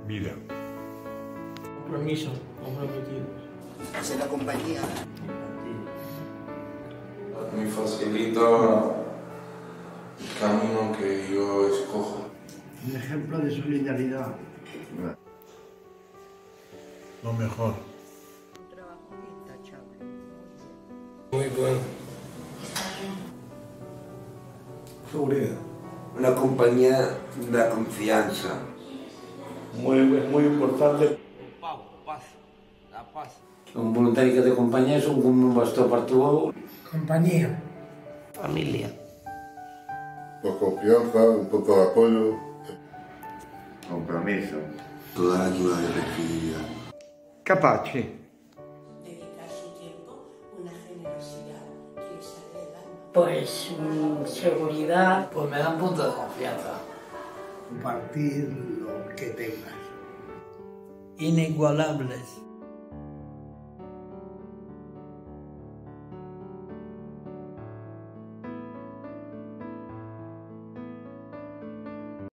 vida. Compromiso, comprometidos. Hacer la compañía. Me facilita el camino que yo escojo. Un ejemplo de solidaridad. Lo mejor. Un trabajo intachable. Muy bueno. Seguridad. Una compañía da confianza. Muy importante. La paz. Un voluntari que t'acompanya és un bastó per tu. Compañía. Familia. Por confianza, un poco de apoyo. Compromiso. Toda la ayuda que requeriría. Capace. Dedicar su tiempo, una generosidad que le sale del alma. Pues seguridad. Pues me da un punto de confianza. Compartir lo que tengas. Inigualables.